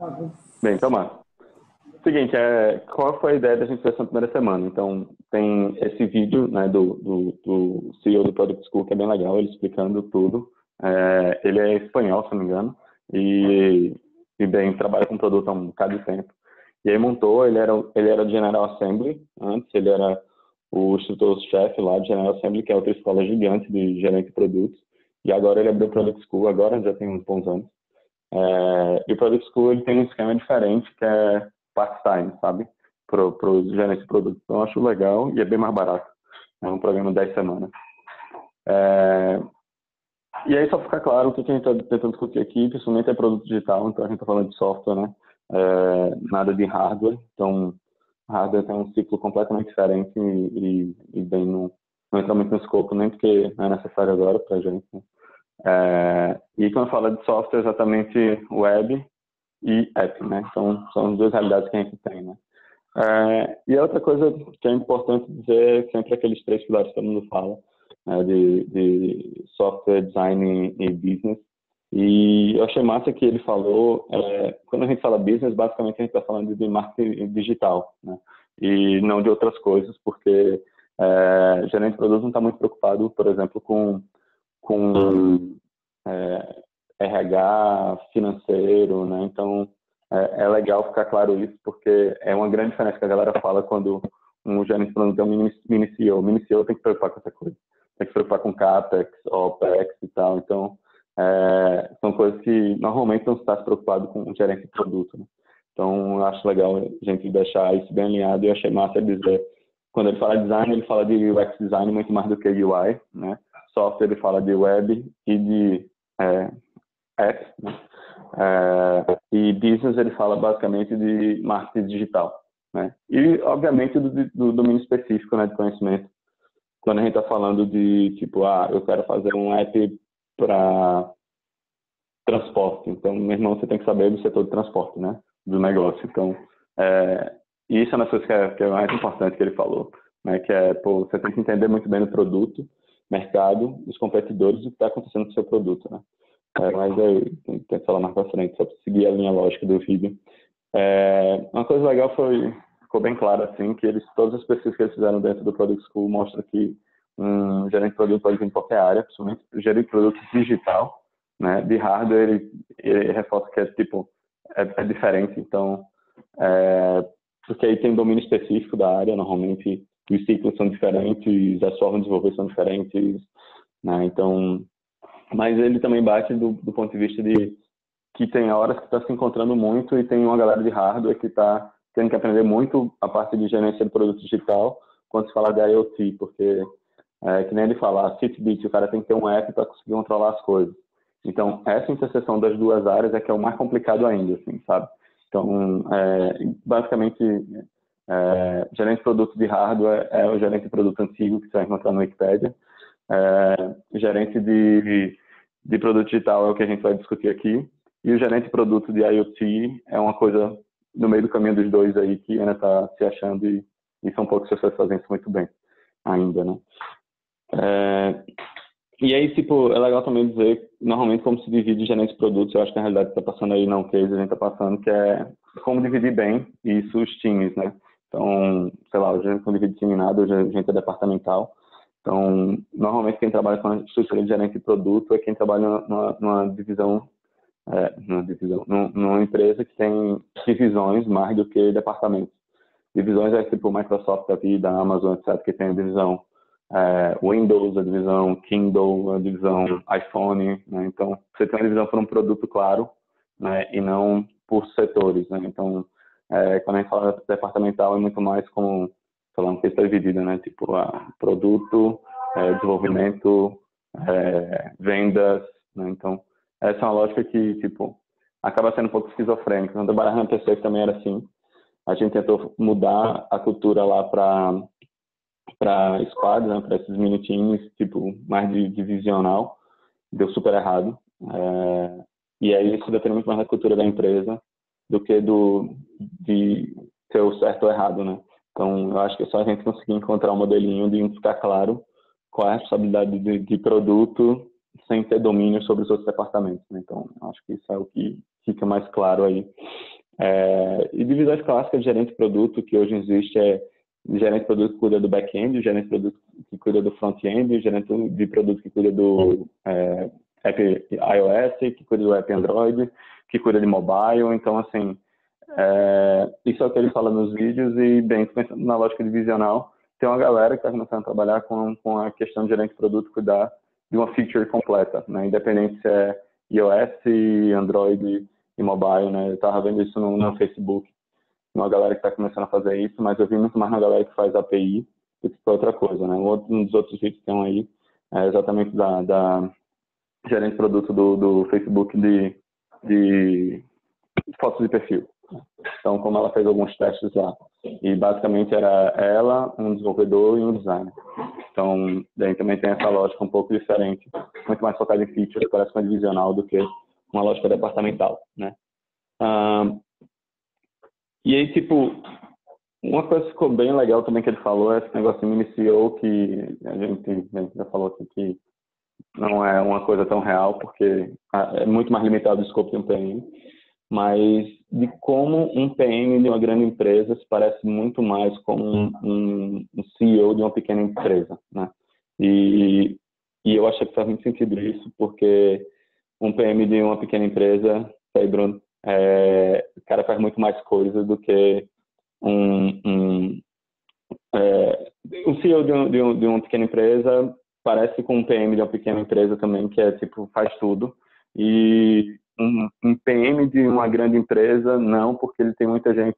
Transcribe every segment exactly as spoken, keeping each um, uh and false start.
Bem, então, Marcos, seguinte, é, qual foi a ideia da gente fazer essa primeira semana? Então, tem esse vídeo, né, do, do, do C E O do Product School, que é bem legal, ele explicando tudo. É, ele é espanhol, se não me engano, e, e bem, trabalha com produto há um bocado de tempo. E aí montou, ele era, ele era de General Assembly, antes ele era o instrutor-chefe lá de General Assembly, que é outra escola gigante de gerente de produtos, e agora ele abriu o Product School, agora já tem uns bons anos. É, e o Product School ele tem um esquema diferente, que é part-time, sabe? Para os gerentes de produto. Então, eu acho legal e é bem mais barato. É um programa de dez semanas. É, e aí, só para ficar claro, o que a gente está tentando discutir aqui, principalmente é produto digital, então a gente está falando de software, né? É, nada de hardware. Então, hardware tem um ciclo completamente diferente e, e, e bem não, não entra muito no escopo, nem porque não é necessário agora para a gente, né? É, e quando fala de software, exatamente web e app, né? Então, são as duas realidades que a gente tem, né? É, e a outra coisa que é importante dizer é sempre aqueles três pilares que todo mundo fala, né, de, de software, design e business. E eu achei massa que ele falou, é, quando a gente fala business, basicamente a gente está falando de marketing digital, né? E não de outras coisas, porque é, gerente de produto não está muito preocupado, por exemplo, com com é, R H financeiro, né? Então, é, é legal ficar claro isso, porque é uma grande diferença que a galera fala quando um gerente de produto é um mini, mini C E O. O mini C E O tem que se preocupar com essa coisa. Tem que se preocupar com CAPEX, OPEX e tal. Então, é, são coisas que normalmente não está se preocupado com o gerente de produto, né? Então, eu acho legal a gente deixar isso bem alinhado. E eu achei massa dizer, quando ele fala de design, ele fala de U X design muito mais do que U I, né? Software ele fala de web e de é, app, né? É, e business ele fala basicamente de marketing digital, né? E obviamente do, do domínio específico, né, de conhecimento. Quando a gente está falando de tipo, ah, eu quero fazer um app para transporte, então, meu irmão, você tem que saber do setor de transporte, né, do negócio. Então, é, e isso é uma das coisas que é, que é mais importante que ele falou, né, que é, pô, você tem que entender muito bem o produto, mercado, os competidores e o que está acontecendo com o seu produto, né. É, mas eu tenho que falar mais para frente, só para seguir a linha lógica do vídeo. É, uma coisa legal foi, ficou bem claro, assim, que eles, todas as pesquisas que eles fizeram dentro do Product School mostram que um gerente de produto pode vir em qualquer área, principalmente gerente de produto digital, né? De hardware, ele, ele reforça que é, tipo, é, é diferente, então, é, porque aí tem domínio específico da área, normalmente os ciclos são diferentes, as formas de desenvolver são diferentes, né? Então, mas ele também bate do, do ponto de vista de que tem horas que está se encontrando muito e tem uma galera de hardware que está tendo que aprender muito a parte de gerência de produto digital quando se fala de IoT, porque, é, que nem ele fala, Fitbit, o cara tem que ter um app para conseguir controlar as coisas. Então, essa interseção das duas áreas é que é o mais complicado ainda, assim, sabe? Então, é, basicamente, é, gerente de produto de hardware é o gerente de produto antigo que você vai encontrar no Wikipedia. É, gerente de, de produto digital é o que a gente vai discutir aqui. E o gerente de produto de IoT é uma coisa no meio do caminho dos dois aí que ainda está se achando e, e são poucas pessoas fazendo isso muito bem ainda, né? É, e aí, tipo, é legal também dizer normalmente como se divide gerente de produtos. Eu acho que na realidade está passando aí não case, a gente está passando, que é como dividir bem isso os times, né? Então, sei lá, a gente não divide time em nada, a gente é departamental. Então, normalmente quem trabalha com a estrutura de gerente de produto é quem trabalha numa, numa divisão, é, numa, divisão numa empresa que tem divisões mais do que departamentos. Divisões é tipo Microsoft da vida, Amazon, etcétera, que tem a divisão é, Windows, a divisão Kindle, a divisão iPhone, né? Então, você tem uma divisão por um produto claro, né? E não por setores, né? Então, é, quando a gente fala departamental, é muito mais como falando que está dividida, né? Tipo, a produto, é, desenvolvimento, é, vendas, né? Então, essa é uma lógica que, tipo, acaba sendo um pouco esquizofrênica. Quando eu trabalhava na P C que também era assim, a gente tentou mudar a cultura lá para para squad, né? Para esses mini times, tipo, mais de divisional, deu super errado. É, e aí isso depende muito mais da cultura da empresa do que do de ser o certo ou errado, né? Então, eu acho que é só a gente conseguir encontrar um modelinho de ficar claro qual é a responsabilidade de, de produto sem ter domínio sobre os outros departamentos, né? Então, acho que isso é o que fica mais claro aí. É, e divisões clássicas de gerente de produto, que hoje existe é o gerente de produto que cuida do back-end, o gerente de produto que cuida do front-end, o gerente de produto que cuida do é, app iOS, que cuida do app Android, que cuida de mobile. Então, assim, é, isso é o que ele fala nos vídeos e, bem, pensando na lógica divisional, tem uma galera que está começando a trabalhar com, com a questão de gerente de produto cuidar de uma feature completa, né? Independente se é iOS, Android e mobile, né? Eu estava vendo isso no, no Facebook, uma galera que está começando a fazer isso, mas eu vi muito mais na galera que faz A P I do que outra coisa, né? Um, outro, um dos outros vídeos que tem aí é exatamente da, da gerente de produto do, do Facebook de, de fotos de perfil. Então, como ela fez alguns testes lá, e basicamente era ela, um desenvolvedor e um designer. Então, daí também tem essa lógica um pouco diferente, muito mais focada em features, parece mais divisional do que uma lógica departamental, né? Ah, e aí, tipo, uma coisa que ficou bem legal também que ele falou é esse negócio de mini C E O, que a gente, a gente já falou aqui que não é uma coisa tão real, porque é muito mais limitado o escopo de um P M, mas de como um P M de uma grande empresa se parece muito mais com um, um, um C E O de uma pequena empresa, né? E, e eu achei que faz muito sentido isso, porque um P M de uma pequena empresa, aí, Bruno, é, o cara faz muito mais coisa do que um, um, é, um C E O de, um, de, um, de uma pequena empresa parece com um P M de uma pequena empresa também, que é tipo, faz tudo. E um, um P M de uma grande empresa, não, porque ele tem muita gente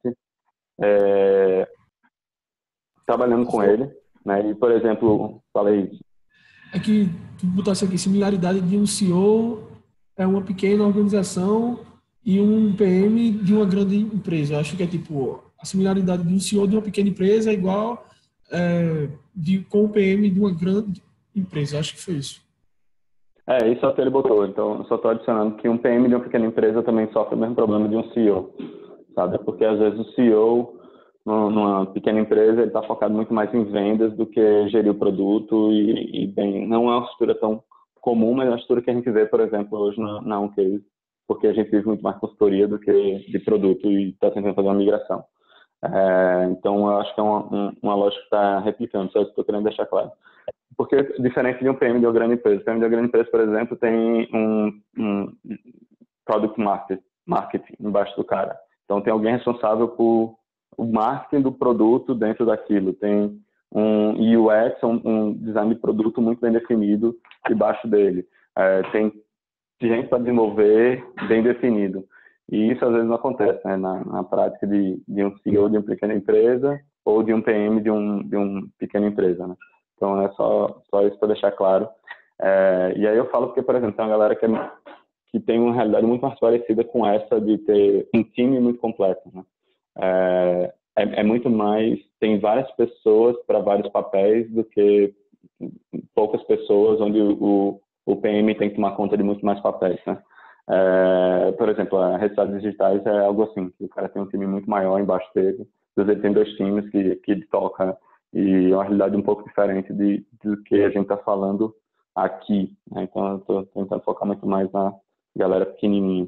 é, trabalhando com ele, né? E, por exemplo, falei isso. É que tu botasse aqui similaridade de um C E O é uma pequena organização e um P M de uma grande empresa. Eu acho que é tipo a similaridade de um C E O de uma pequena empresa é igual é, de, com o P M de uma grande empresa. Eu acho que foi isso. É, isso é o que ele botou. Então, eu só estou adicionando que um P M de uma pequena empresa também sofre o mesmo problema de um C E O, sabe? Porque às vezes o C E O numa pequena empresa ele está focado muito mais em vendas do que gerir o produto e, e bem, não é uma postura tão comum, mas é uma postura que a gente vê, por exemplo, hoje na, na OnCase, porque a gente vive muito mais consultoria do que de produto e está tentando fazer uma migração. É, então, eu acho que é uma, um, uma lógica que está replicando, só isso que estou querendo deixar claro. Porque, diferente de um P M de uma grande empresa, o P M de uma grande empresa, por exemplo, tem um, um product market, marketing embaixo do cara. Então, tem alguém responsável por o marketing do produto dentro daquilo. Tem um U X, um, um design de produto muito bem definido debaixo dele. É, tem gente para desenvolver bem definido. E isso às vezes não acontece, né, na, na prática de, de um C E O de uma pequena empresa ou de um P M de um de uma pequena empresa, né? Então é só só isso para deixar claro. É, e aí eu falo porque, por exemplo, tem uma galera que, é, que tem uma realidade muito mais parecida com essa de ter um time muito completo, né? É, é, é muito mais, tem várias pessoas para vários papéis do que poucas pessoas onde o, o P M tem que tomar conta de muito mais papéis, né? É, por exemplo, a resultados digitais é algo assim, que o cara tem um time muito maior embaixo dele, às vezes ele tem dois times que, que ele toca, e é uma realidade um pouco diferente de, do que a gente está falando aqui, né? Então eu estou tentando focar muito mais na galera pequenininha.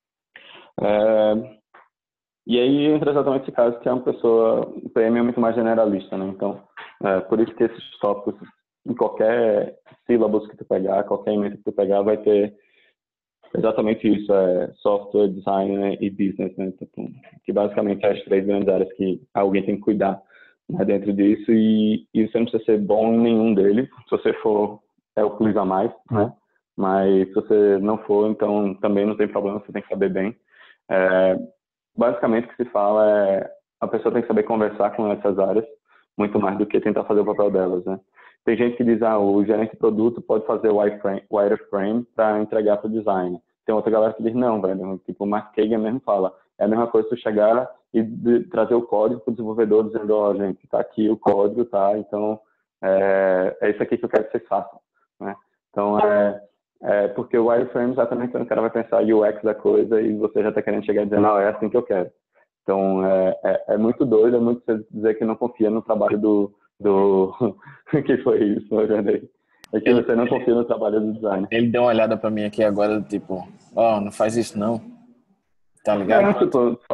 É, e aí entra exatamente esse caso que é uma pessoa, o P M é muito mais generalista, né? Então, é, por isso que esses tópicos, em qualquer sílabus que tu pegar, qualquer emenda que tu pegar, vai ter exatamente isso, é software, design, né, e business, né? Então, que basicamente é as três grandes áreas que alguém tem que cuidar, né, dentro disso, e, e você não precisa ser bom em nenhum deles. Se você for, é o plus a mais, né? Mas se você não for, então também não tem problema, você tem que saber bem. É, basicamente o que se fala é a pessoa tem que saber conversar com essas áreas muito mais do que tentar fazer o papel delas, né? Tem gente que diz, ah, o gerente de produto pode fazer o wireframe, wireframe para entregar para o design. Tem outra galera que diz, não, velho, tipo, o Mark Kagan mesmo fala, é a mesma coisa tu chegar e de, trazer o código para o desenvolvedor dizendo, ó, oh, gente, tá aqui o código, tá? Então, é, é isso aqui que eu quero que vocês façam, né? Então, é, é porque o wireframe exatamente quando o cara vai pensar U X da coisa e você já está querendo chegar e dizer, não, é assim que eu quero. Então, é, é, é muito doido, é muito você dizer que não confia no trabalho do... do que foi isso, na verdade. É que Ele, você não ele, confia no trabalho do design. ele deu uma olhada pra mim aqui agora, tipo, ó, oh, não faz isso não, tá ligado? É, tipo,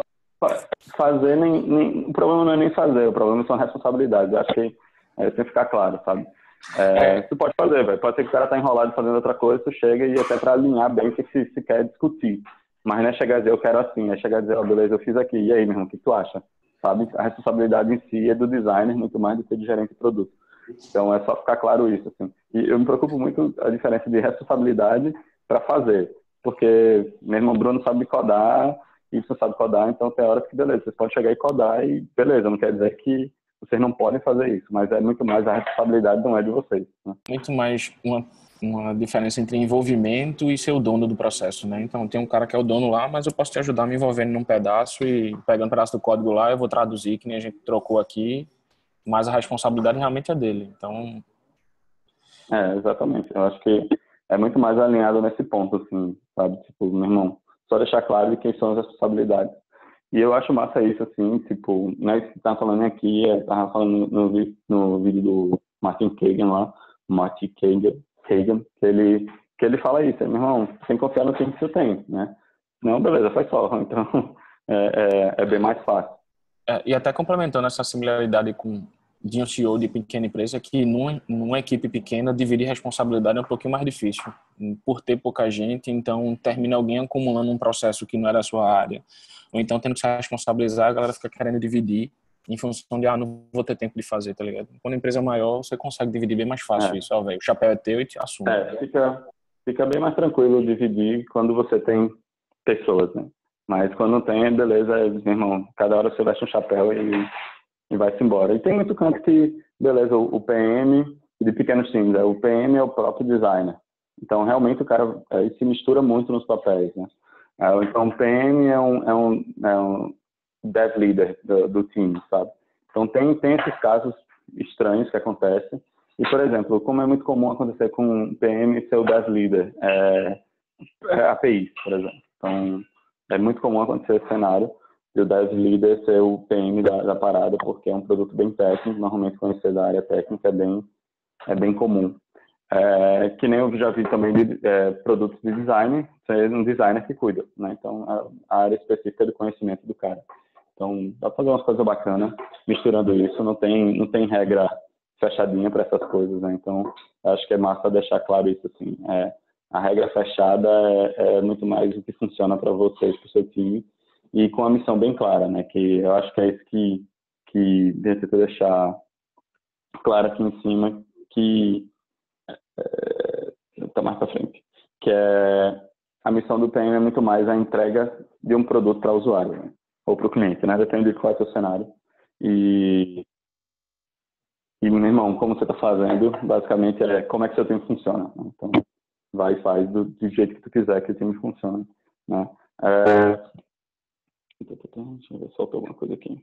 fazer nem, nem... O problema não é nem fazer, o problema são responsabilidades. Eu acho que é, tem que ficar claro, sabe? É, tu pode fazer, velho. Pode ser que o cara tá enrolado fazendo outra coisa, tu chega e até pra alinhar bem o que se, se quer discutir. Mas não é chegar a dizer, eu quero assim, é chegar a dizer, ó, oh, beleza, eu fiz aqui, e aí, meu irmão, o que tu acha? Sabe? A responsabilidade em si é do designer, muito mais do que do gerente de produto. Então, é só ficar claro isso, assim. E eu me preocupo muito a diferença de responsabilidade para fazer. Porque, mesmo o Bruno sabe codar, e você sabe codar, então tem horas que, beleza, você pode chegar e codar e, beleza, não quer dizer que vocês não podem fazer isso, mas é muito mais a responsabilidade não é de vocês, né? Muito mais uma, uma diferença entre envolvimento e ser o dono do processo, né? Então, tem um cara que é o dono lá, mas eu posso te ajudar me envolvendo num pedaço e pegando um pedaço do código lá, eu vou traduzir, que nem a gente trocou aqui, mas a responsabilidade realmente é dele. Então... É, exatamente. Eu acho que é muito mais alinhado nesse ponto, assim, sabe? Tipo, meu irmão, só deixar claro de quem são as responsabilidades. E eu acho massa isso, assim, tipo, né, que tá falando aqui, é, tava falando no, no, no vídeo do Martin Kagan lá, Martin Kagan, Kagan, que ele, que ele fala isso, é, meu irmão, tem que confiar no que você tem, né? Não, beleza, faz só, então é, é, é bem mais fácil. É, e até complementando essa similaridade com de um C E O de pequena empresa, que numa, numa equipe pequena dividir responsabilidade é um pouquinho mais difícil, por ter pouca gente, então termina alguém acumulando um processo que não era a sua área, ou então tendo que se responsabilizar, a galera fica querendo dividir em função de, ah, não vou ter tempo de fazer, tá ligado? Quando a empresa é maior, você consegue dividir bem mais fácil É. isso, ó, velho, o chapéu é teu e te assume. É, fica, fica bem mais tranquilo dividir quando você tem pessoas, né? Mas quando não tem, beleza, meu irmão, cada hora você veste um chapéu e e vai-se embora. E tem muito canto que, beleza, o P M de pequenos times, é, o P M é o próprio designer. Então, realmente, o cara é, se mistura muito nos papéis, né? É, então, o P M é um, é um, é um dev leader do, do time, sabe? Então, tem, tem esses casos estranhos que acontecem. E, por exemplo, como é muito comum acontecer com o P M ser o dev leader, é, é A P Is, por exemplo. Então, é muito comum acontecer esse cenário e o Dev Leader ser o P M da, da parada, porque é um produto bem técnico, normalmente conhecer da área técnica é bem, é bem comum. É, que nem eu já vi também de é, produtos de design, ser um designer que cuida, né? Então, a, a área específica do conhecimento do cara. Então, dá para fazer umas coisas bacanas misturando isso, não tem, não tem regra fechadinha para essas coisas, né? Então, acho que é massa deixar claro isso, assim. É, a regra fechada é, é muito mais o que funciona para vocês, para o seu time, e com a missão bem clara, né? Que eu acho que é isso que, que necessito deixar claro aqui em cima, que está é, mais para frente, que é a missão do P M é muito mais a entrega de um produto para o usuário, né? Ou para o cliente, né? Depende de qual é o seu cenário. E, e, meu irmão, como você está fazendo, basicamente é como é que seu time funciona, né? Então, vai e faz do, do jeito que tu quiser que o time funcione, né? É, deixa eu ver se faltou alguma coisa aqui.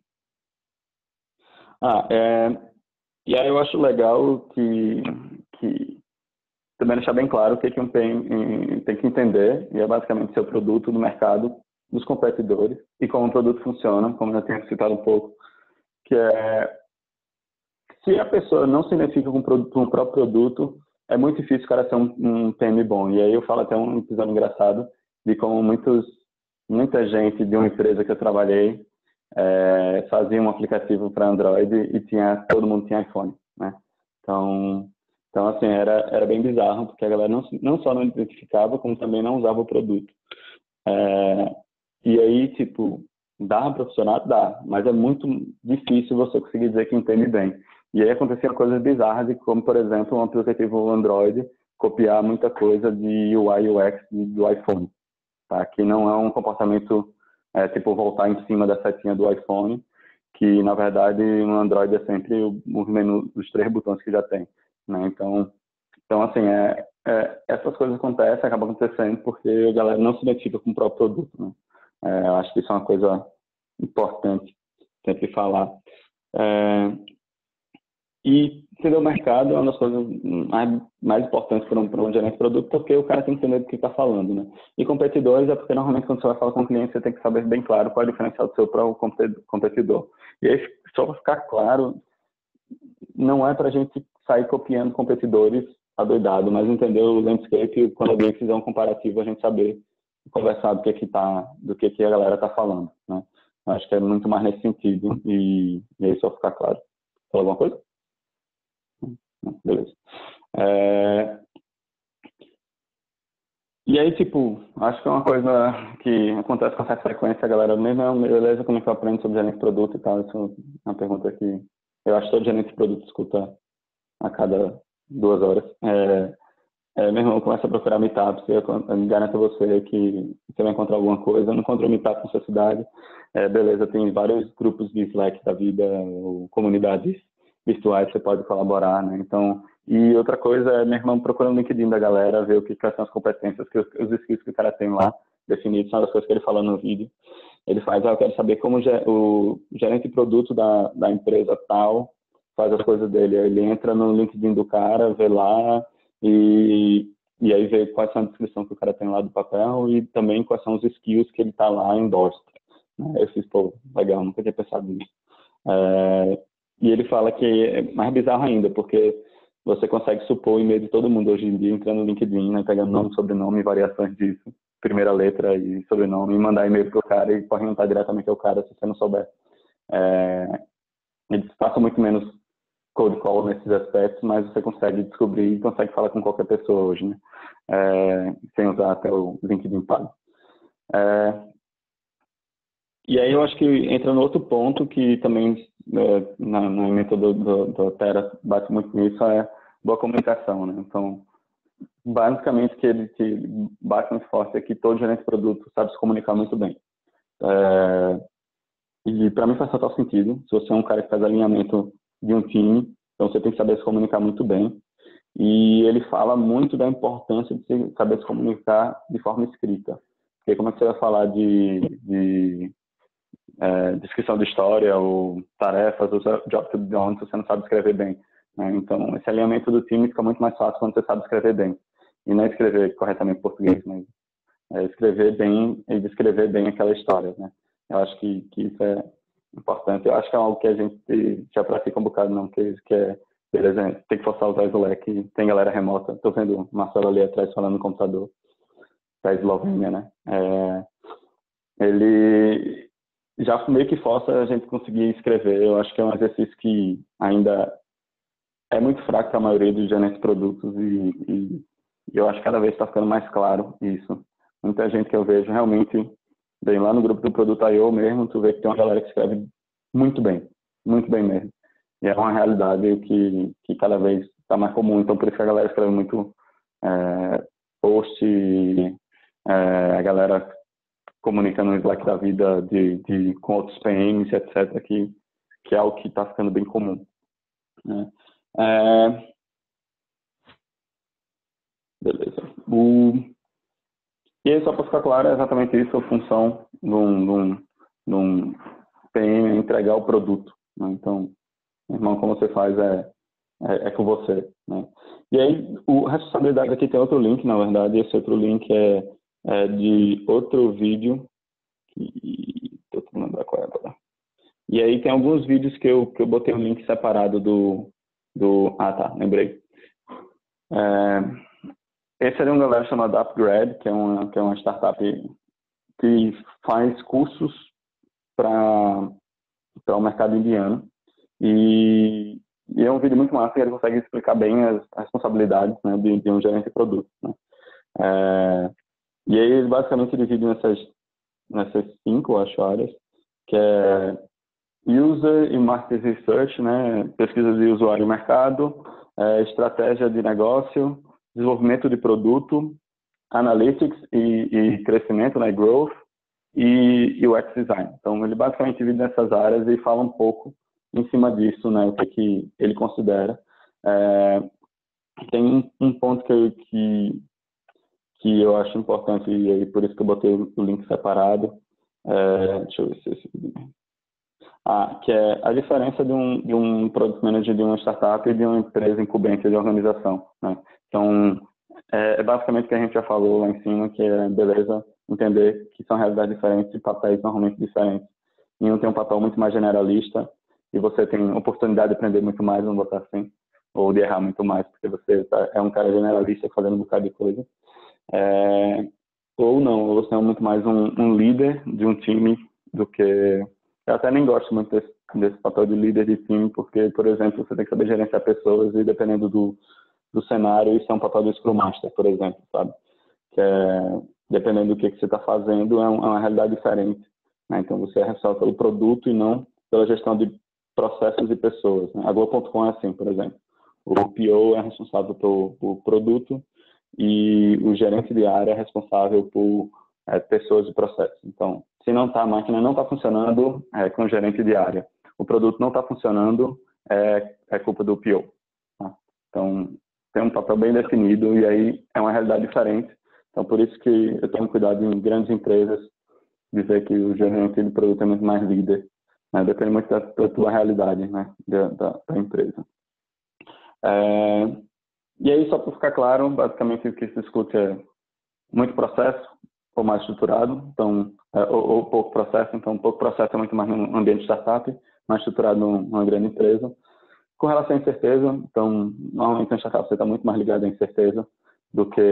Ah, é, e aí eu acho legal que, que também deixar bem claro o que, que um P M tem que entender, e é basicamente seu produto no mercado, dos competidores, e como o produto funciona, como eu tinha citado um pouco, que é, se a pessoa não se identifica com o próprio produto, é muito difícil o cara ser um, um P M bom. E aí eu falo até um episódio engraçado de como muitos, muita gente de uma empresa que eu trabalhei é, fazia um aplicativo para Android e tinha, todo mundo tinha iPhone, né? Então, então assim, era, era bem bizarro, porque a galera não, não só não identificava, como também não usava o produto. É, e aí, tipo, dá para funcionar? Dá, mas é muito difícil você conseguir dizer que entende bem. E aí aconteciam coisas bizarras, como, por exemplo, um aplicativo Android copiar muita coisa de U I U X do iPhone, tá? Que não é um comportamento, é, tipo, voltar em cima da setinha do iPhone, que, na verdade, no Android é sempre o, o menu, os três botões que já tem, né? Então, então assim, é, é, essas coisas acontecem, acabam acontecendo porque a galera não se identifica com o próprio produto, né? É, eu acho que isso é uma coisa importante sempre falar. É, e entender o mercado é uma das coisas mais, mais importantes para um, para um gerente de produto, porque o cara tem que entender do que está falando, né? E competidores é porque normalmente quando você vai falar com o cliente, você tem que saber bem claro qual é o diferencial do seu próprio competidor. E aí, só para ficar claro, não é para a gente sair copiando competidores adoidado, mas entender o landscape, quando alguém fizer um comparativo, a gente saber conversar do que que tá, do que que a galera está falando, né? Acho que é muito mais nesse sentido, e, e aí só ficar claro. Fala alguma coisa? Não, beleza. É... E aí, tipo, acho que é uma coisa que acontece com certa frequência, a galera mesmo, é, beleza, como é que eu aprendo sobre gerente de produto e tal, isso é uma pergunta que eu acho que todo gerente de produto escuta a cada duas horas. É, é, meu irmão, começa a procurar meetups, eu, eu garanto a você que você vai encontrar alguma coisa, não encontrou meetup na sua cidade, é, beleza, tem vários grupos de Slack da vida, ou comunidades virtuais que você pode colaborar, né, então, e outra coisa é, meu irmão, procura no LinkedIn da galera, ver o que quais são as competências, que os, os skills que o cara tem lá, definidos, são as coisas que ele fala no vídeo, ele faz, ah, eu quero saber como o gerente de produto da, da empresa tal faz as coisas dele, aí ele entra no LinkedIn do cara, vê lá, e, e aí vê quais são a descrição que o cara tem lá do papel e também quais são os skills que ele tá lá endorsed. Né? Eu fiz, pô, legal, nunca tinha pensado nisso. É, e ele fala que é mais bizarro ainda, porque você consegue supor o e-mail de todo mundo hoje em dia, entrando no LinkedIn, né, pegando nome, sobrenome, variações disso, primeira letra e sobrenome, e mandar e-mail pro cara e perguntar diretamente ao cara se você não souber. É, eles passam muito menos cold call nesses aspectos, mas você consegue descobrir e consegue falar com qualquer pessoa hoje, né? É, sem usar até o LinkedIn pago. É, e aí eu acho que entra no outro ponto que também é, na, na método do, do, do Terra bate muito nisso, é boa comunicação, né? Então, basicamente, que ele que bate muito forte é que todo gerente de produto sabe se comunicar muito bem. É, e para mim faz total sentido. Se você é um cara que faz alinhamento de um time, então você tem que saber se comunicar muito bem. E ele fala muito da importância de saber se comunicar de forma escrita. Porque como é que você vai falar de, de é, descrição de história ou tarefas, ou job to be done, se você não sabe escrever bem? Né? Então, esse alinhamento do time fica muito mais fácil quando você sabe escrever bem. E não é escrever corretamente português, mas é escrever bem e descrever bem aquela história, né? Eu acho que, que isso é importante. Eu acho que é algo que a gente já pratica um bocado, não, que, que é, beleza, tem que forçar usar o Slack, tem galera remota. Estou vendo o Marcelo ali atrás falando no computador, da Eslovênia, né? É, ele já meio que força a gente conseguir escrever. Eu acho que é um exercício que ainda é muito fraco para a maioria dos gerentes de produtos e, e, e eu acho que cada vez está ficando mais claro isso. Muita gente que eu vejo realmente, bem lá no grupo do Produto I O mesmo, tu vê que tem uma galera que escreve muito bem, muito bem mesmo. E é uma realidade que, que cada vez está mais comum, então por isso que a galera escreve muito é, post, é, a galera comunica no Slack da vida de, de, com outros P Ms, etcétera, que, que é algo que está ficando bem comum. Né? É, beleza. O... E aí, só para ficar claro, é exatamente isso a função de um, de um, de um P M, entregar o produto. Né? Então, irmão, como você faz é, é, é com você. Né? E aí, o, a responsabilidade aqui tem outro link, na verdade, esse outro link é, é de outro vídeo, que estou tentando lembrar qual é agora. E aí tem alguns vídeos que eu, que eu botei um link separado do... do ah, tá, lembrei. É, esse é de um galera chamado Upgrade, que é uma, que é uma startup que faz cursos para o mercado indiano. E, e é um vídeo muito massa, que ele consegue explicar bem as, as responsabilidades, né, de, de um gerente de produto. Né? É, e aí ele basicamente divide nessas, nessas cinco, acho, áreas, que é User e Market Research, né, pesquisa de usuário e mercado, é, estratégia de negócio, desenvolvimento de produto, analytics e, e crescimento, né, growth, e, e U X design. Então, ele basicamente divide nessas áreas e fala um pouco em cima disso, né, o que, que ele considera. É, tem um, um ponto que eu, que, que eu acho importante, e aí por isso que eu botei o link separado. É, deixa eu ver se esse vídeo... Ah, que é a diferença de um, de um Product Manager de uma startup e de uma empresa incumbente de organização. Né? Então, é, é basicamente o que a gente já falou lá em cima, que é, beleza, entender que são realidades diferentes e papéis normalmente diferentes. E um tem um papel muito mais generalista e você tem oportunidade de aprender muito mais, vamos botar assim, ou de errar muito mais, porque você é um cara generalista fazendo um bocado de coisa. É, ou não, ou você é muito mais um, um líder de um time do que Eu até nem gosto muito desse, desse papel de líder de time, porque, por exemplo, você tem que saber gerenciar pessoas e dependendo do, do cenário, isso é um papel do Scrum Master, por exemplo, sabe? Que é, dependendo do que, que você está fazendo, é, um, é uma realidade diferente, né? Então, você é responsável pelo produto e não pela gestão de processos e pessoas, né? A Globo ponto com é assim, por exemplo. O P O é responsável pelo, pelo produto e o gerente de área é responsável por é, pessoas e processos. Então, se não tá, a máquina não está funcionando, é com o gerente de área. O produto não está funcionando, é, é culpa do P O. Tá? Então, tem um papel bem definido e aí é uma realidade diferente. Então, por isso que eu tomo cuidado em grandes empresas dizer que o gerente de produto é muito mais líder. Né? Depende muito da, da tua realidade, né? da, da, da empresa. É, e aí, só para ficar claro, basicamente o que se discute é muito processo ou mais estruturado, então, é, ou, ou pouco processo. Então, pouco processo é muito mais num ambiente startup, mais estruturado numa grande empresa. Com relação à incerteza, então, normalmente em startup você está muito mais ligado à incerteza do que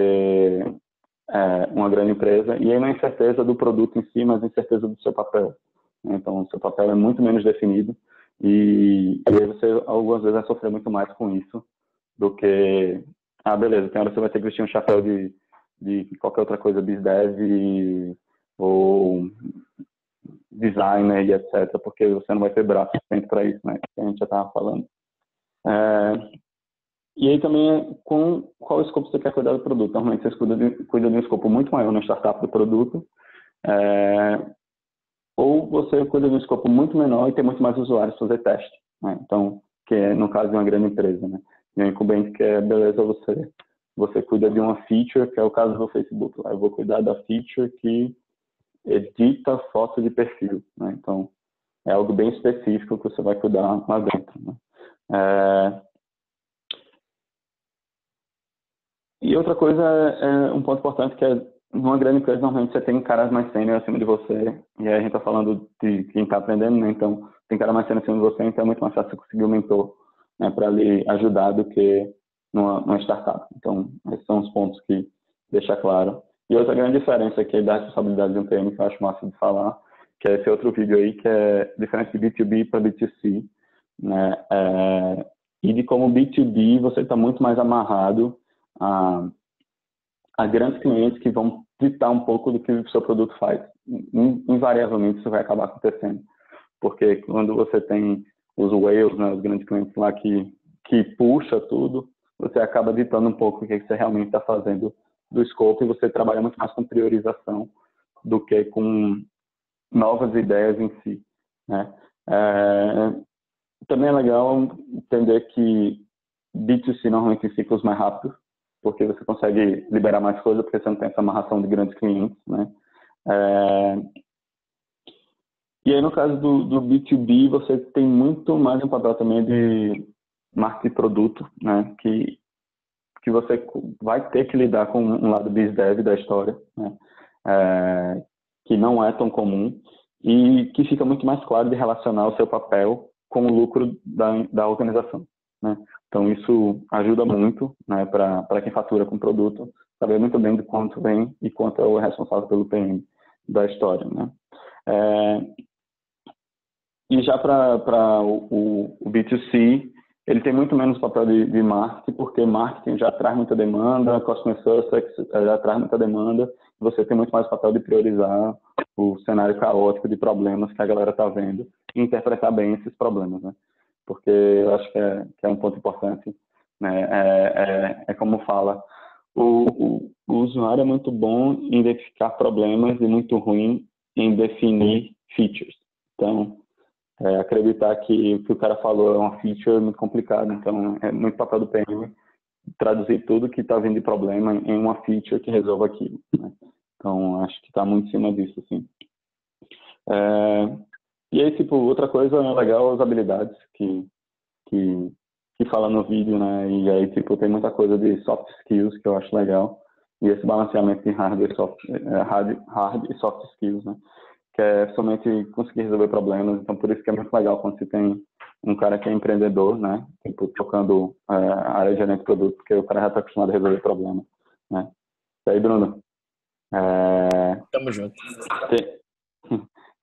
é, uma grande empresa. E aí não é incerteza do produto em si, mas incerteza do seu papel. Então, o seu papel é muito menos definido e, e aí você, algumas vezes, vai sofrer muito mais com isso do que, ah, beleza, tem hora que você vai ter que vestir um chapéu de, de qualquer outra coisa, BizDev ou designer e etcétera, porque você não vai ter braço suficiente para isso, né? Que a gente já estava falando. É, e aí também, com qual escopo você quer cuidar do produto? Normalmente você cuida de, cuida de um escopo muito maior na startup do produto, é, ou você cuida de um escopo muito menor e tem muito mais usuários para fazer teste, né? Então, que é no caso de uma grande empresa, né? E um incumbente que é, beleza, você, você cuida de uma feature, que é o caso do Facebook. Lá. Eu vou cuidar da feature que edita foto de perfil, né? Então, é algo bem específico que você vai cuidar lá dentro, né? É... E outra coisa, é um ponto importante, que é, numa grande empresa, normalmente você tem caras mais sênior acima de você, e aí a gente está falando de quem está aprendendo, né? Então, tem cara mais sênior acima de você, então é muito mais fácil você conseguir um mentor, né, para lhe ajudar do que numa, numa startup. Então, esses são os pontos que deixa claro. E outra grande diferença aqui é da responsabilidade de um P M, que eu acho massa de falar, que é esse outro vídeo aí, que é diferente de B dois B para B dois C, né? É, e de como B dois B você está muito mais amarrado a, a grandes clientes que vão ditar um pouco do que o seu produto faz. Invariavelmente isso vai acabar acontecendo, porque quando você tem os whales, né, os grandes clientes lá que, que puxa tudo, você acaba ditando um pouco o que você realmente está fazendo do escopo e você trabalha muito mais com priorização do que com novas ideias em si, né? É, também é legal entender que B dois C normalmente tem ciclos mais rápidos, porque você consegue liberar mais coisa, porque você não tem essa amarração de grandes clientes, né? É, e aí, no caso do, do B dois B, você tem muito mais um papel também de marketing de produto, né? Que, que você vai ter que lidar com um lado BizDev da história, né? É, que não é tão comum e que fica muito mais claro de relacionar o seu papel com o lucro da, da organização, né? Então, isso ajuda muito, né, para quem fatura com produto, saber muito bem de quanto vem e quanto é o responsável pelo P M da história, né? É, e já para o, o B dois C, ele tem muito menos papel de, de marketing, porque marketing já traz muita demanda, customer success já traz muita demanda, você tem muito mais papel de priorizar o cenário caótico de problemas que a galera está vendo e interpretar bem esses problemas, né? Porque eu acho que é, que é um ponto importante, né? É, é, é como fala, o, o, o usuário é muito bom em identificar problemas e muito ruim em definir features. Então, é, acreditar que o que o cara falou é uma feature é muito complicado. Então, é muito papel do P M traduzir tudo que está vindo de problema em uma feature que resolva aquilo, né? Então, acho que está muito em cima disso, assim. É, e aí, tipo, outra coisa legal, as habilidades que, que, que fala no vídeo, né? E aí, tipo, tem muita coisa de soft skills que eu acho legal. E esse balanceamento de hard e soft, hard, hard e soft skills, né? Que é somente conseguir resolver problemas. Então, por isso que é muito legal quando você tem um cara que é empreendedor, né? Tipo, tocando é, a área de gerente de produto, porque o cara já está acostumado a resolver problemas, né? E aí, Bruno? É... Tamo junto. Tem,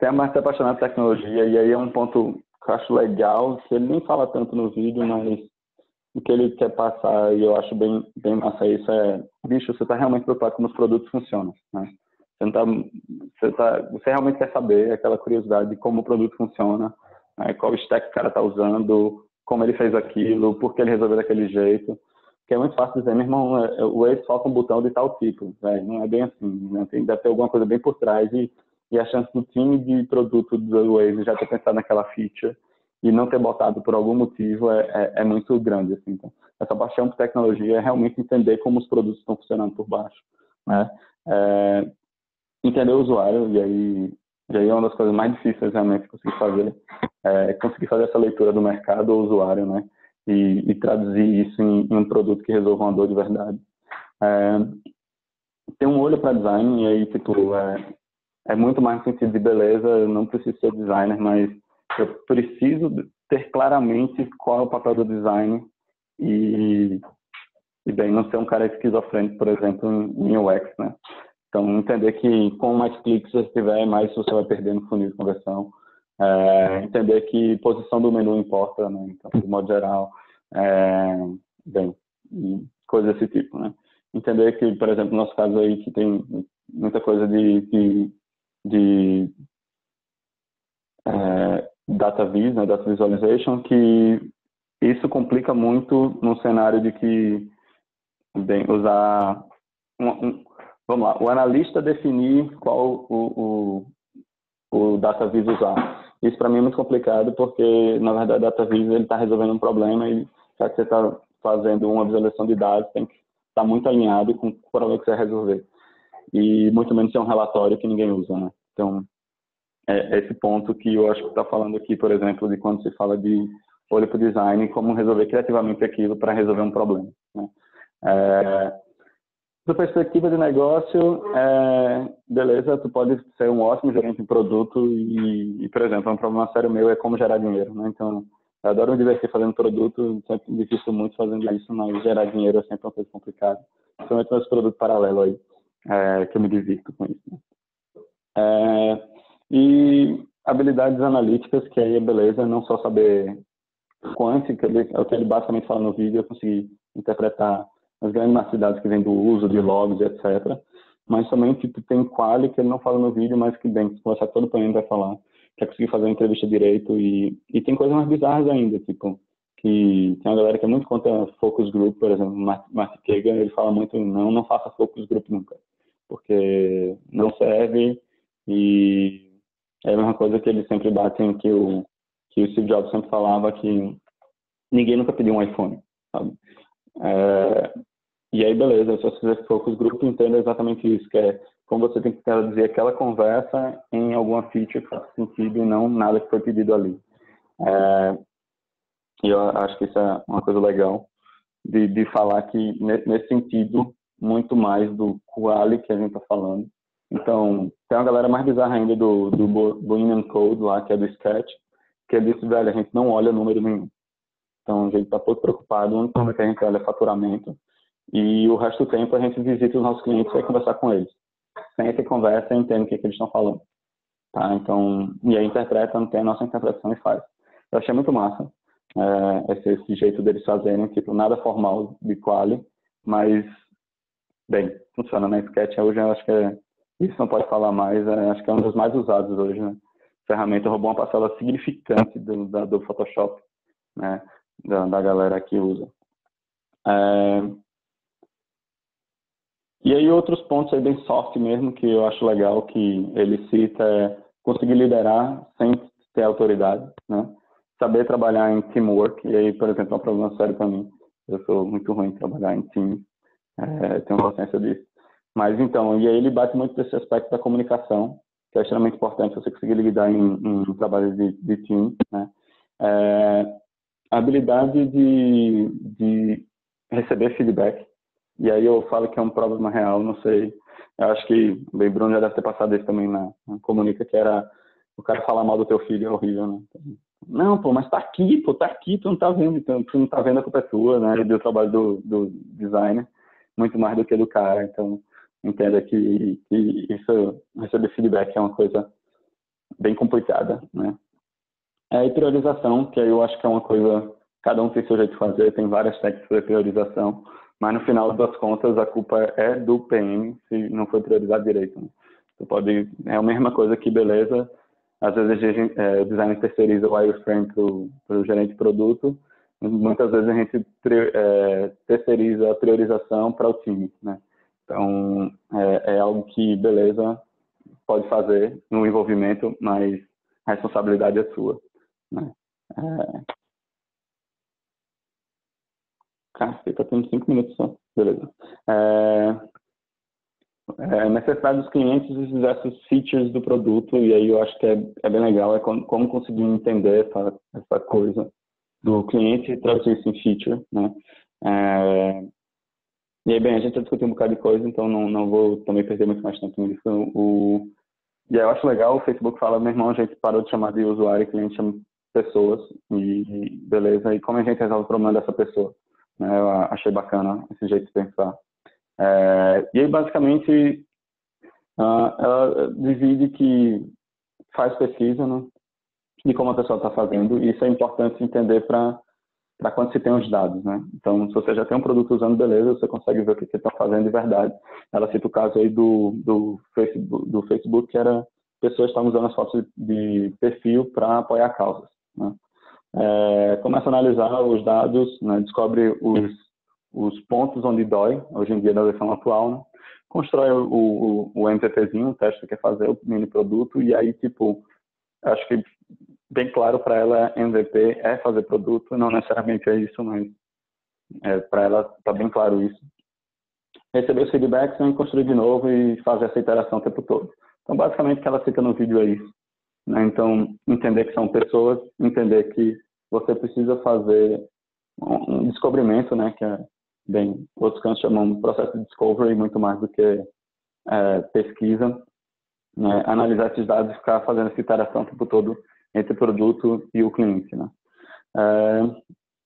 tem mais se apaixonado por tecnologia, e aí é um ponto que eu acho legal, que ele nem fala tanto no vídeo, mas o que ele quer passar, e eu acho bem, bem massa isso, é, bicho, você está realmente preocupado como os produtos funcionam, né? Você, não tá, você, tá, você realmente quer saber aquela curiosidade de como o produto funciona, né? Qual stack o cara está usando, como ele fez aquilo, por que ele resolveu daquele jeito. Porque é muito fácil dizer, meu irmão, o Waze falta um botão de tal tipo, né? Não é bem assim, né? Tem, deve ter alguma coisa bem por trás, e, e a chance do time de produto do Waze já ter pensado naquela feature e não ter botado por algum motivo é, é, é muito grande. Assim. Então, essa paixão por tecnologia é realmente entender como os produtos estão funcionando por baixo, né? É, entender o usuário, e aí, e aí é uma das coisas mais difíceis realmente conseguir fazer, é conseguir fazer essa leitura do mercado ou usuário, né? E, e traduzir isso em, em um produto que resolva uma dor de verdade. É, tem um olho para design, e aí, tipo, é, é muito mais no sentido de beleza, eu não preciso ser designer, mas eu preciso ter claramente qual é o papel do design e, e bem, não ser um cara esquizofrênico, por exemplo, em, em U X, né? Então, entender que quanto mais cliques você tiver, mais você vai perder no funil de conversão. É, entender que posição do menu importa, né? Então, de modo geral, é, bem, coisas desse tipo, né? Entender que, por exemplo, no nosso caso aí, que tem muita coisa de, de, de é, data vis, né? Data visualization, que isso complica muito no cenário de que, bem, usar um, um, vamos lá, o analista definir qual o, o, o data vis usar. Isso para mim é muito complicado, porque na verdade o data vis ele está resolvendo um problema, e já que você está fazendo uma visualização de dados, tem que estar muito alinhado com o problema que você vai resolver. E muito menos ser um relatório que ninguém usa, né? Então, é esse ponto que eu acho que está falando aqui, por exemplo, de quando se fala de olho para o design, como resolver criativamente aquilo para resolver um problema, né? É, da perspectiva de negócio, é, beleza, tu pode ser um ótimo gerente de produto e, e, por exemplo, um problema sério meu é como gerar dinheiro, né? Então, eu adoro me divertir fazendo produto, sempre me divirto muito fazendo isso, mas gerar dinheiro é sempre uma coisa complicada. Principalmente meus produtos paralelos aí, é, que eu me divirto com isso, né? É, e habilidades analíticas, que aí é beleza, não só saber quant, que ele, é o que ele basicamente fala no vídeo, eu consegui interpretar as grandes massividades que vem do uso de logs, etcétera. Mas também tipo, tem quali, que ele não fala no vídeo, mas que bem, se conversar com todo o ponente vai falar, que é conseguir fazer uma entrevista direito, e, e tem coisas mais bizarras ainda, tipo, que tem uma galera que é muito contra focus group, por exemplo, Martin Kagan, ele fala muito, não, não faça focus group nunca, porque não serve, e é a mesma coisa que ele sempre bate em que o, que o Steve Jobs sempre falava, que ninguém nunca pediu um iPhone, sabe? É, e aí, beleza, se você fizer focus group, entenda exatamente isso, que é como você tem que traduzir aquela conversa em alguma feature que faça sentido e não nada que foi pedido ali. É, e eu acho que isso é uma coisa legal de, de falar que, nesse sentido, muito mais do quali que a gente está falando. Então, tem uma galera mais bizarra ainda do, do Bohemian Code lá, que é do Sketch, que ele disse, velho, a gente não olha número nenhum. Então, a gente está pouco preocupado, o único número que a gente olha é faturamento, e o resto do tempo a gente visita os nossos clientes e vai conversar com eles. Sem essa conversa, entende o que, que eles estão falando. Tá? Então, e aí interpreta, não tem a nossa interpretação e faz. Eu achei muito massa é, esse, esse jeito deles fazerem, tipo, nada formal de quali, mas, bem, funciona, né? Sketch hoje eu acho que é, isso não pode falar mais, é, acho que é um dos mais usados hoje, né? A ferramenta roubou uma parcela significante do, da, do Photoshop, né? Da, da galera que usa. É, e aí outros pontos aí bem soft mesmo, que eu acho legal, que ele cita é conseguir liderar sem ter autoridade, né? Saber trabalhar em teamwork, e aí, por exemplo, é um problema sério para mim. Eu sou muito ruim em trabalhar em time, é, tenho consciência disso. Mas então, e aí ele bate muito nesse aspecto da comunicação, que é extremamente importante você conseguir lidar em, em trabalhos de, de time, né? É, a habilidade de, de receber feedback. E aí eu falo que é um problema real, não sei. Eu acho que o Bruno já deve ter passado isso também na, na Comunica, que era o cara falar mal do teu filho é horrível, né? Não, pô, mas tá aqui, pô, tá aqui, tu não tá vendo, então, tu não tá vendo a culpa é tua, né? E do trabalho do, do designer, muito mais do que do cara. Então, entenda que, que isso, receber feedback é uma coisa bem complicada, né? É, e priorização, que aí eu acho que é uma coisa, cada um tem seu jeito de fazer, tem várias técnicas de priorização, mas no final das contas a culpa é do P M se não foi priorizado direito, né? Você pode, é a mesma coisa que, beleza, às vezes a gente, é, o designer terceiriza o wireframe para o gerente de produto, muitas vezes a gente é, terceiriza a priorização para o time, né? Então, é, é algo que, beleza, pode fazer no envolvimento, mas a responsabilidade é sua, né? É... Caceta, tem cinco minutos só. Beleza. É... É, necessidade dos clientes e diversos features do produto, e aí eu acho que é, é bem legal, é como, como conseguir entender essa, essa coisa do cliente e traduzir isso em feature, né? É, e aí, bem, a gente já discutiu um bocado de coisa, então não, não vou também perder muito mais tempo nisso. O, e aí eu acho legal, o Facebook fala, meu irmão, a gente parou de chamar de usuário e cliente, chama pessoas, e, e beleza, e como a gente resolve o problema dessa pessoa, né? Eu achei bacana esse jeito de pensar. É, e aí, basicamente, uh, ela divide que faz pesquisa, né, de como a pessoa está fazendo, e isso é importante entender para para quando se tem os dados, né? Então, se você já tem um produto usando, beleza, você consegue ver o que você está fazendo de verdade. Ela cita o caso aí do, do, Facebook, do Facebook, que era pessoas estavam usando as fotos de perfil para apoiar causas, né? É, começa a analisar os dados, né, descobre os os pontos onde dói, hoje em dia da versão atual, né? Constrói o, o, o MVPzinho, o teste que quer fazer, o mini produto, e aí, tipo, acho que bem claro para ela, M V P é fazer produto, não necessariamente é isso, mas é, para ela tá bem claro isso. Receber os feedbacks, né, construir de novo e fazer essa iteração o tempo todo. Então, basicamente, o que ela cita no vídeo é isso, né? Então, entender que são pessoas, entender que você precisa fazer um, um descobrimento, né, que é bem, outros cantos chamam de processo de discovery, muito mais do que é, pesquisa, né? Analisar esses dados e ficar fazendo essa interação o tempo todo entre o produto e o cliente, né? É...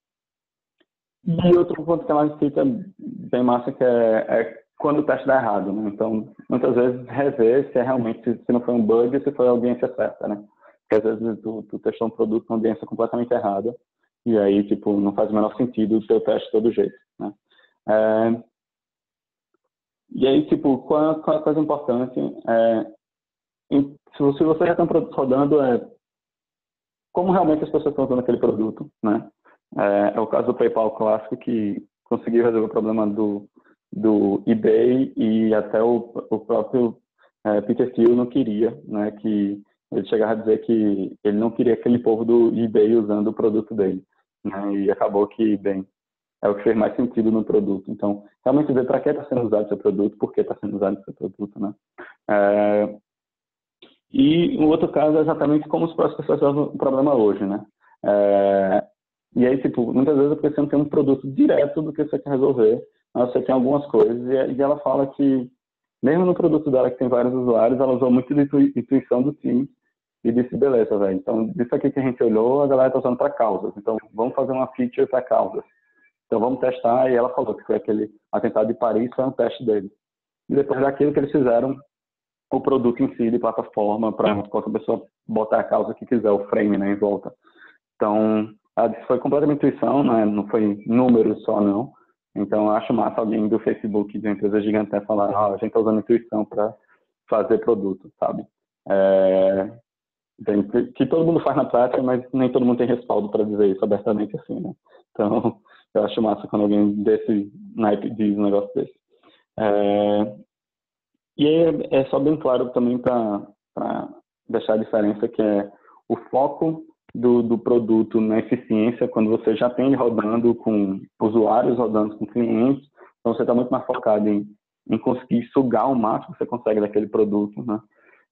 E outro ponto que ela cita bem massa, que é, é quando o teste dá errado, né? Então, muitas vezes, rever se é realmente, se não foi um bug, se foi a audiência certa, né? Porque às vezes tu, tu testou um produto com audiência completamente errada, e aí, tipo, não faz o menor sentido o teu teste de todo jeito, né? É, e aí, tipo, qual, qual é a coisa importante? É, em, se, você, se você já tem um produto rodando, é como realmente as pessoas estão usando aquele produto, né? É, é o caso do PayPal clássico, que conseguiu resolver o problema do, do eBay e até o, o próprio é, Peter Thiel não queria, né? Que ele chegava a dizer que ele não queria aquele povo do eBay usando o produto dele, né? E acabou que, bem, é o que fez mais sentido no produto. Então, realmente ver para que está sendo usado o seu produto, por que está sendo usado o seu produto, né? É, e o outro caso é exatamente como as pessoas resolvem o problema hoje, né? É, e aí, tipo, muitas vezes é porque você não tem um produto direto do que você quer resolver, mas você tem algumas coisas, e, e ela fala que, mesmo no produto dela que tem vários usuários, ela usou muito de intuição do time e disse, beleza, velho, então, isso aqui que a gente olhou, a galera está usando para causas, então vamos fazer uma feature para causas. Então vamos testar, e ela falou que foi aquele atentado de Paris, foi um teste dele. E depois daquilo que eles fizeram, o produto em si de plataforma, para qualquer pessoa botar a causa que quiser, o frame, né, em volta. Então, foi completamente intuição, né, não foi números só, não. Então, eu acho massa alguém do Facebook, de uma empresa gigante, falar, ah, a gente está usando intuição para fazer produto, sabe? É, que todo mundo faz na prática, mas nem todo mundo tem respaldo para dizer isso abertamente assim, né? Então, eu acho massa quando alguém desse naipe diz um negócio desse. É, e aí é só bem claro também para deixar a diferença, que é o foco do, do produto na eficiência, quando você já tem ele rodando com usuários, rodando com clientes, então você está muito mais focado em, em conseguir sugar o máximo que você consegue daquele produto, né?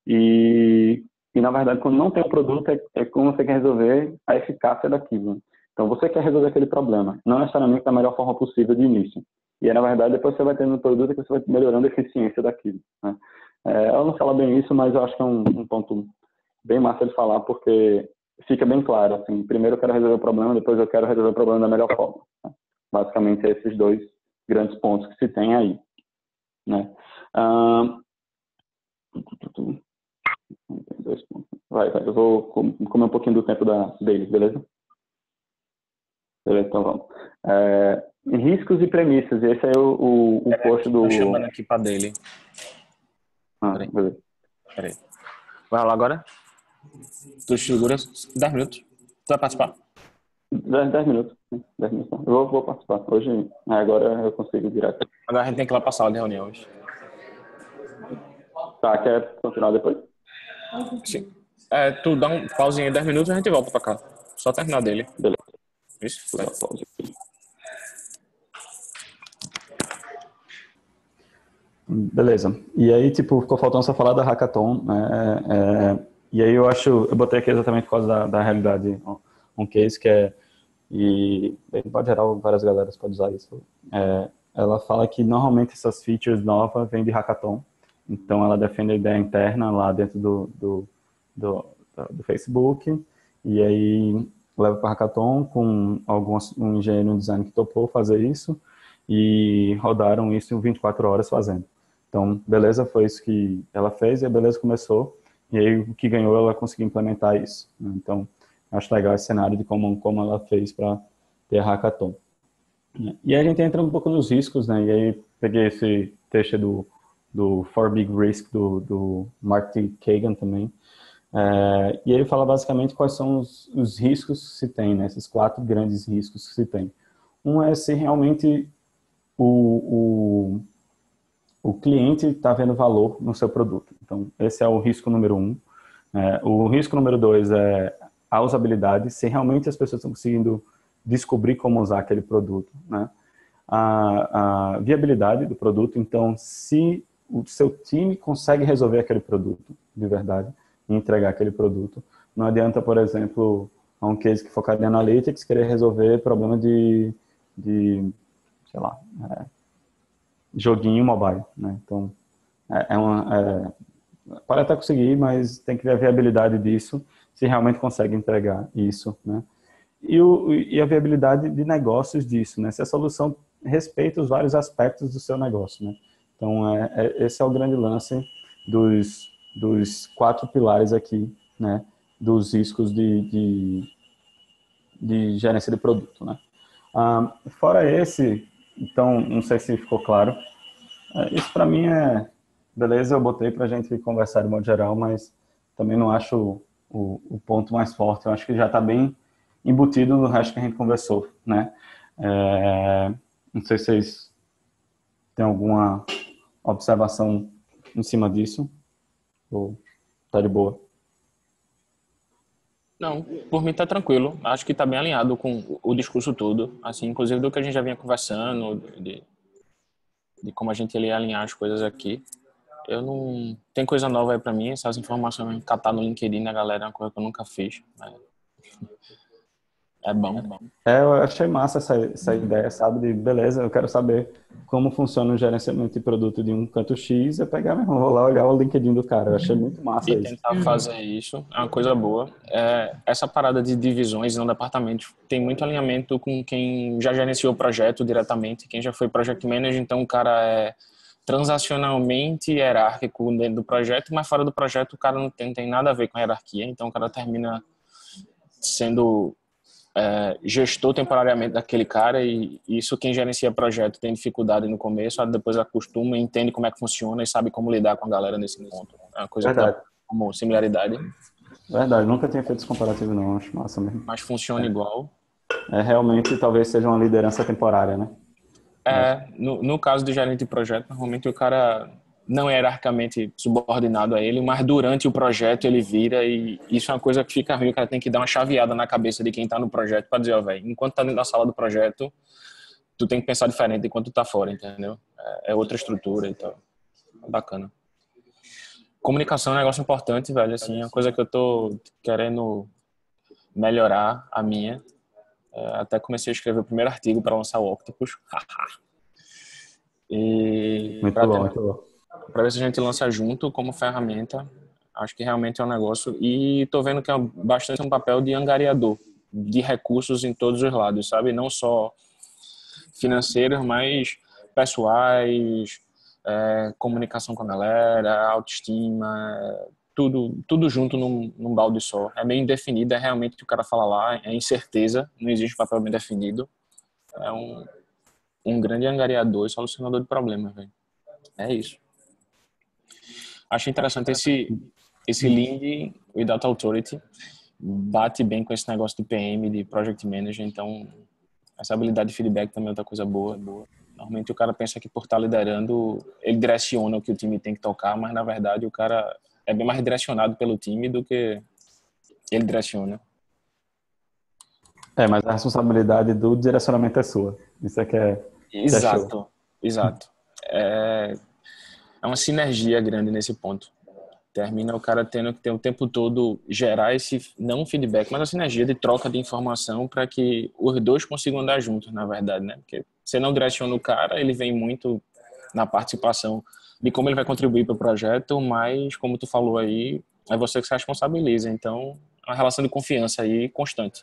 E, e na verdade, quando não tem um produto, é, é como você quer resolver a eficácia daquilo, né? Então, você quer resolver aquele problema, não necessariamente da melhor forma possível de início. E aí, na verdade, depois você vai tendo um produto que você vai melhorando a eficiência daquilo, né? É, ela não fala bem isso, mas eu acho que é um, um ponto bem massa de falar, porque fica bem claro, assim, primeiro eu quero resolver o problema, depois eu quero resolver o problema da melhor forma, né? Basicamente, é esses dois grandes pontos que se tem aí, né? Ah, Dois pontos. Vai, vai. Eu vou comer um pouquinho do tempo da, dele, beleza? Beleza, então vamos. É, riscos e premissas. Esse é o, o, o post do... Tô chamando aqui para dele. Ah, Peraí. beleza. Peraí. Vai lá agora? Tu segura dez minutos. Tu vai participar? dez, dez minutos. dez minutos. Eu vou, vou participar. Hoje, agora eu consigo virar aqui. Agora a gente tem que ir lá pra sala de reunião hoje. Tá, quer continuar depois? Sim. É, tu dá um pausinho em dez minutos e a gente volta pra cá. Só terminar dele. Beleza. Isso? Vou dar pausa aqui. Beleza. E aí, tipo, ficou faltando só falar da Hackathon, né? É, é, e aí eu acho, eu botei aqui exatamente por causa da, da realidade, um case que é, e em modo geral, várias galeras podem usar isso. É, ela fala que normalmente essas features novas vêm de Hackathon, então ela defende a ideia interna lá dentro do, do, do, do Facebook, e aí leva para Hackathon com alguns, um engenheiro de design que topou fazer isso, e rodaram isso em vinte e quatro horas fazendo. Então, beleza, foi isso que ela fez e a beleza começou. E aí, o que ganhou, ela conseguiu implementar isso. Então, acho legal esse cenário de como, como ela fez para ter a Hackathon. E aí, a gente entra um pouco nos riscos, né? E aí, peguei esse texto do, do Four Big Risks, do, do Mark T. Kagan também. É, e ele fala basicamente quais são os, os riscos que se tem, né? Esses quatro grandes riscos que se tem. Um é se realmente o, o o cliente está vendo valor no seu produto. Então, esse é o risco número um. É, o risco número dois é a usabilidade, se realmente as pessoas estão conseguindo descobrir como usar aquele produto, né? A, a viabilidade do produto, então, se o seu time consegue resolver aquele produto de verdade e entregar aquele produto, não adianta, por exemplo, a um case que focado em analytics, querer resolver problema de, de sei lá, é, joguinho mobile, né? Então, é, é uma, é, pode até conseguir, mas tem que ver a viabilidade disso, se realmente consegue entregar isso, né? E, o, e a viabilidade de negócios disso, né? Se a solução respeita os vários aspectos do seu negócio, né? Então, é, é, esse é o grande lance dos, dos quatro pilares aqui, né? Dos riscos de, de, de gerência de produto, né? Ah, fora esse, então, não sei se ficou claro, isso para mim é, beleza, eu botei para a gente conversar de modo geral, mas também não acho o, o ponto mais forte, eu acho que já está bem embutido no resto que a gente conversou, né? É, não sei se vocês têm alguma observação em cima disso, ou tá de boa? Não, por mim tá tranquilo. Acho que tá bem alinhado com o discurso todo, assim, inclusive do que a gente já vinha conversando, de, de como a gente ia alinhar as coisas aqui. Eu não... Tem coisa nova aí pra mim, essas informações catar no LinkedIn da galera é uma coisa que eu nunca fiz. Mas é bom. É bom. É, eu achei massa essa, essa ideia, sabe? De, beleza, eu quero saber como funciona o gerenciamento de produto de um canto X, eu pegar mesmo, vou lá olhar o LinkedIn do cara. Eu achei muito massa E isso. tentar fazer isso é uma coisa boa. É, essa parada de divisões e não departamentos tem muito alinhamento com quem já gerenciou o projeto diretamente, quem já foi project manager, então o cara é transacionalmente hierárquico dentro do projeto, mas fora do projeto o cara não tem, tem nada a ver com a hierarquia, então o cara termina sendo é, gestor temporariamente daquele cara, e isso quem gerencia projeto tem dificuldade no começo, depois acostuma, entende como é que funciona e sabe como lidar com a galera nesse ponto. É uma coisa Verdade. que dá como similaridade. Verdade, nunca tinha feito esse comparativo não, acho massa mesmo. Mas funciona é. igual. É, realmente talvez seja uma liderança temporária, né? É, no, no caso do gerente de projeto, normalmente o cara não é hierarquicamente subordinado a ele, mas durante o projeto ele vira, e isso é uma coisa que fica ruim, o cara tem que dar uma chaveada na cabeça de quem tá no projeto para dizer, ó, velho, enquanto tá dentro da sala do projeto, tu tem que pensar diferente de quando tu tá fora, entendeu? É, é outra estrutura e tal. É bacana. Comunicação é um negócio importante, velho, assim, é uma coisa que eu tô querendo melhorar a minha. É, até comecei a escrever o primeiro artigo para lançar o Octopus. E Muito bom, muito bom. Para ver se a gente lança junto como ferramenta. Acho que realmente é um negócio. E tô vendo que é bastante um papel de angariador de recursos em todos os lados, sabe? Não só financeiros, mas pessoais, é, comunicação com a galera, autoestima, tudo, tudo junto num, num balde só. É meio indefinido, é realmente o que o cara fala lá, é incerteza, não existe papel bem definido. É um, um grande angariador e solucionador de problemas, velho. É isso. Acho interessante esse, esse Lean Without Authority, bate bem com esse negócio de P M, de Project Manager, então essa habilidade de feedback também é outra coisa boa. boa. Normalmente o cara pensa que por estar liderando, ele direciona o que o time tem que tocar, mas na verdade o cara é bem mais direcionado pelo time do que ele direciona. É, mas a responsabilidade do direcionamento é sua. Isso é que é, Exato, que é show. exato. É, é uma sinergia grande nesse ponto. Termina o cara tendo que ter o tempo todo gerar esse, não feedback, mas a sinergia de troca de informação para que os dois consigam andar juntos, na verdade, né? Porque você não direciona o cara, ele vem muito na participação de como ele vai contribuir para o projeto, mas, como tu falou aí, é você que se responsabiliza. Então, é uma relação de confiança aí constante.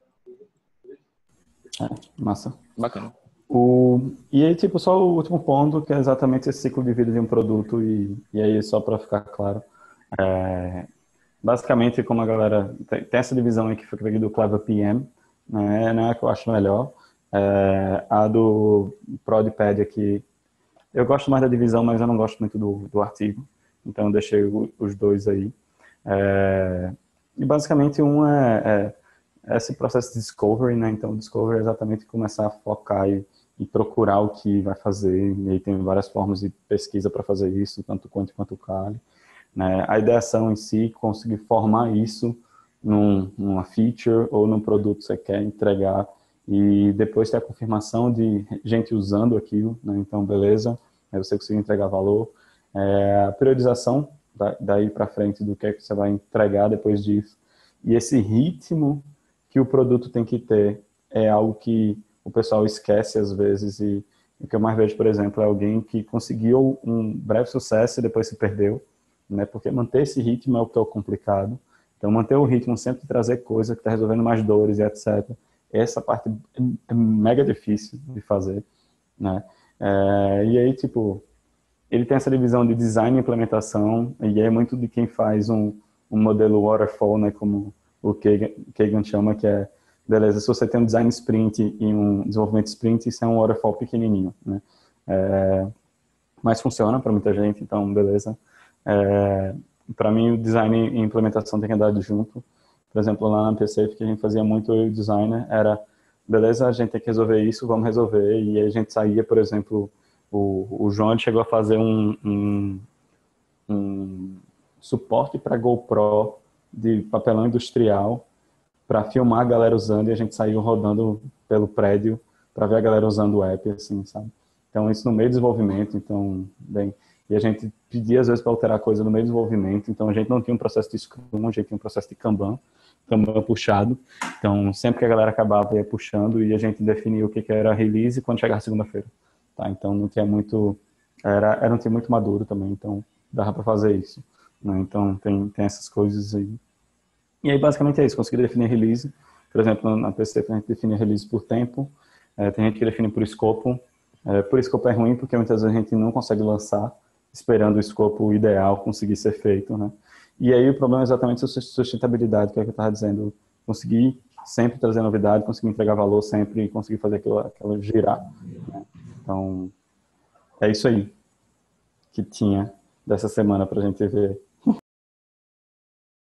É, massa. Bacana. O, e aí, tipo, só o último ponto, que é exatamente esse ciclo de vida de um produto, e, e aí, só para ficar claro, é, basicamente, como a galera tem, tem essa divisão aí que foi aqui do Clever P M, né, não é a que eu acho melhor, é, a do ProdPad aqui, eu gosto mais da divisão, mas eu não gosto muito do, do artigo, então eu deixei o, os dois aí. É, e basicamente, um é, é esse processo de discovery, né? Então, discovery é exatamente começar a focar e, e procurar o que vai fazer. E aí tem várias formas de pesquisa para fazer isso, tanto quanto quanto Kali, né? A ideação em si, conseguir formar isso num, numa feature ou num produto que você quer entregar e depois ter a confirmação de gente usando aquilo, né? Então, beleza, aí você conseguir entregar valor. É, a priorização da, daí para frente do que é que você vai entregar depois disso. E esse ritmo que o produto tem que ter é algo que o pessoal esquece às vezes, e o que eu mais vejo, por exemplo, é alguém que conseguiu um breve sucesso e depois se perdeu, né? Porque manter esse ritmo é o que é o complicado. Então, manter o ritmo, sempre trazer coisa que está resolvendo mais dores e etcétera. Essa parte é mega difícil de fazer, né? É, e aí, tipo, ele tem essa divisão de design e implementação, e é muito de quem faz um, um modelo waterfall, né? Como o Kagan chama, que é, beleza, se você tem um design sprint e um desenvolvimento sprint, isso é um waterfall pequenininho, né? É, mas funciona para muita gente, então, beleza. É, para mim, o design e implementação tem que andar junto. Por exemplo, lá na P C, que a gente fazia muito, eu e o designer, era, beleza, a gente tem que resolver isso, vamos resolver. E aí a gente saía, por exemplo, o, o João chegou a fazer um, um, um suporte para GoPro de papelão industrial para filmar a galera usando, e a gente saiu rodando pelo prédio para ver a galera usando o app, assim, sabe? Então, isso no meio do desenvolvimento, então, bem... E a gente pedia, às vezes, para alterar coisa no meio do desenvolvimento, então a gente não tinha um processo de Scrum, a gente tinha um processo de Kanban, Kanban puxado. Então, sempre que a galera acabava, ia puxando, e a gente definia o que era release quando chegava segunda-feira. Tá? Então, não tinha muito... Era, era um time muito maduro também, então dava para fazer isso. Né? Então, tem, tem essas coisas aí. E aí, basicamente, é isso. Conseguir definir release. Por exemplo, na P C, a gente define release por tempo. É, tem gente que define por escopo. É, por escopo é ruim, porque muitas vezes a gente não consegue lançar esperando o escopo ideal conseguir ser feito, né? E aí o problema é exatamente a sustentabilidade, que é o que eu estava dizendo. Conseguir sempre trazer novidade, conseguir entregar valor sempre e conseguir fazer aquilo, aquilo girar. Né? Então, é isso aí que tinha dessa semana para a gente ver